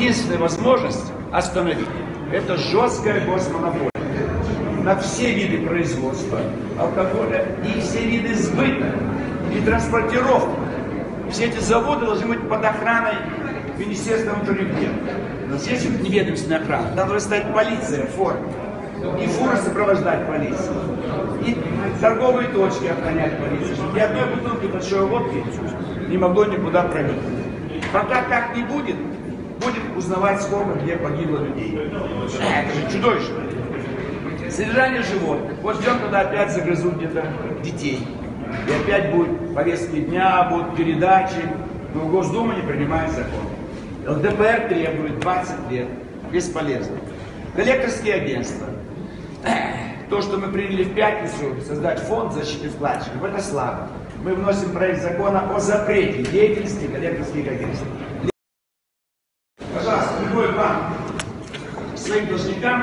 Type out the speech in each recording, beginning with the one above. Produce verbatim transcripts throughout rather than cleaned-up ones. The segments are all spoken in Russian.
единственная возможность остановить – это жесткая госмонополия на все виды производства алкоголя и все виды сбыта и транспортировки. Все эти заводы должны быть под охраной Министерства внутренних дел. У нас есть неведомственная охрана, там должна стоять полиция в форме, и фуры сопровождать полицию, и торговые точки охранять полицию, чтобы ни одной бутылки большой водки не могло никуда проникнуть. Пока так не будет, будем узнавать, сколько где погибло людей. Это же чудовищно. Содержание животных. Вот ждем, когда опять загрызут где-то детей. И опять будут повестки дня, будут передачи. Но Госдума не принимает закон. эл дэ пэ эр требует двадцать лет. Бесполезно. Коллекторские агентства. То, что мы приняли в пятницу, создать фонд защиты вкладчиков, это слабо. Мы вносим проект закона о запрете деятельности коллекторских агентств. Пожалуйста, любой банк своим должникам,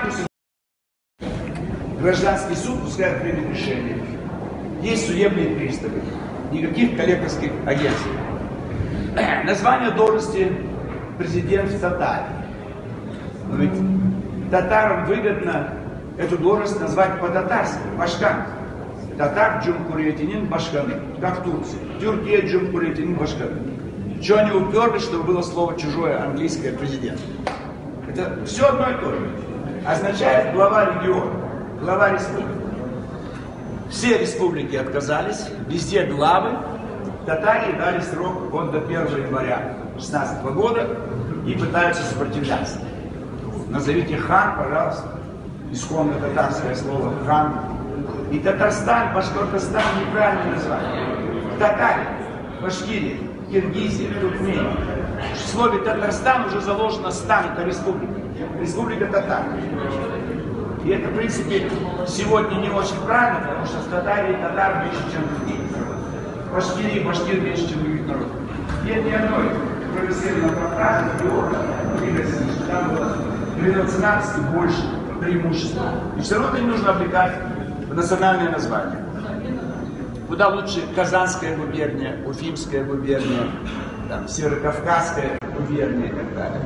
гражданский суд пускай примет решение. Есть судебные приставы. Никаких коллекторских агентств. Название должности президент в Татаре. Но ведь татарам выгодно эту должность назвать по-татарски, башкан. Татар Джумхуриятинин Башканы, как в Турции. Тюркия Джумхуриятинин Башканы. Чего они уперлись, чтобы было слово чужое, английское, президент? Это все одно и то же. Означает глава региона, глава республики. Все республики отказались, везде главы. Татарии дали срок вот до первого января две тысячи шестнадцатого года и пытаются сопротивляться. Назовите хан, пожалуйста. Исконно татарское слово хан. И Татарстан, Башкортостан неправильное название. Татария, Башкирия, Киргизия, Туркмения. В слове Татарстан уже заложено стан, это республика. Республика татар. И это, в принципе, сегодня не очень правильно, потому что в Татарии татар меньше, чем другие. В Башкирии башкир меньше, чем других народов. Нет ни одной прогрессивной фразы, что там было при национальности больше преимущества. И все равно не нужно облекать в национальное название. Куда лучше Казанская губерния, Уфимская губерния, там, Северокавказская губерния и так далее.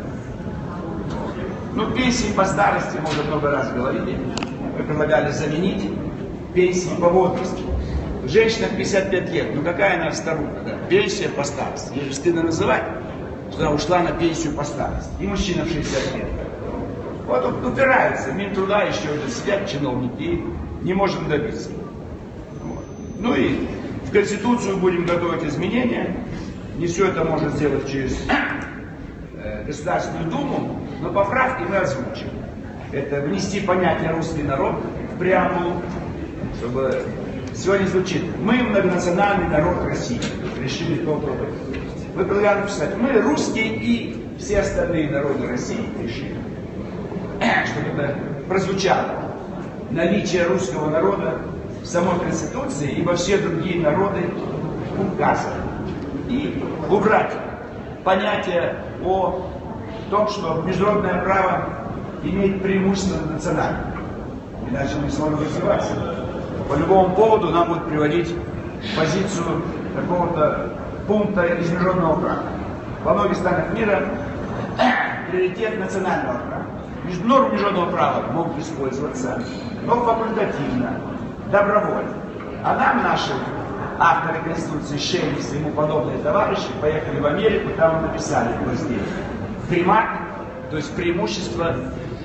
Ну, пенсии по старости мы уже много раз говорили. Мы предлагали заменить пенсии по возрасту. Женщина пятьдесят пять лет, ну какая она старуха, да? Пенсия по старости. Ей же стыдно называть, что она ушла на пенсию по старости. И мужчина в шестьдесят лет. Вот он упирается, Минтруда еще уже сидят чиновники, и не можем добиться. Вот. Ну и в Конституцию будем готовить изменения. Не все это можно сделать через э, Государственную Думу, но поправки мы озвучим. Это внести понятие «русский народ» в преамбулу, чтобы сегодня звучит: мы многонациональный народ России. Решили кто-то. Мы предлагаем написать: мы русские и все остальные народы России решили. Чтобы это прозвучало. Наличие русского народа в самой Конституции и во все другие народы указано. И убрать понятие о том, что международное право имеет преимущество над национальным. Иначе мы сможем развиваться. По любому поводу нам будет приводить позицию какого-то пункта из международного права. Во многих странах мира приоритет национального права. Нормы международного права могут использоваться, но факультативно, добровольно. А нам наши авторы Конституции, Шеллис и ему подобные товарищи поехали в Америку, там написали в разделе примат, то есть преимущество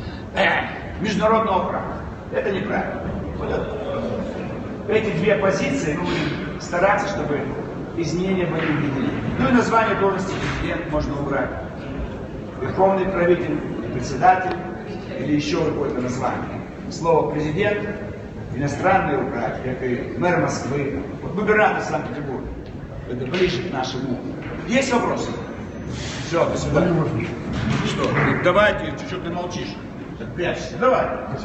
э, международного права. Это неправильно. Вот это. Эти две позиции мы будем стараться, чтобы изменения были увидены. Ну и название должности президент можно убрать. Верховный правитель, председатель или еще какое-то название. Слово президент иностранные убрать, как и мэр Москвы. Вот губернатор Санкт-Петербурга. Это ближе к нашему. Есть вопросы? Все, до свидания. Что? Давайте, что ты молчишь? Так прячься. Давай.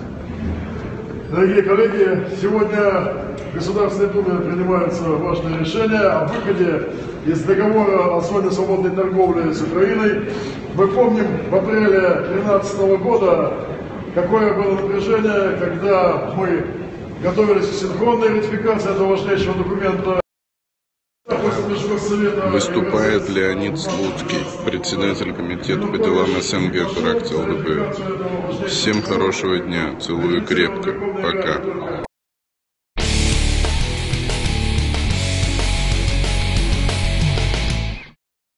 Дорогие коллеги, сегодня в Государственной Думе принимаются важные решения о выходе из договора о зоне свободной торговли с Украиной. Мы помним в апреле две тысячи тринадцатого года, какое было напряжение, когда мы готовились к синхронной ратификации этого важнейшего документа. Выступает Леонид Слуцкий, председатель комитета по делам СНГ фракции ЛДПР. Всем хорошего дня, целую крепко, пока.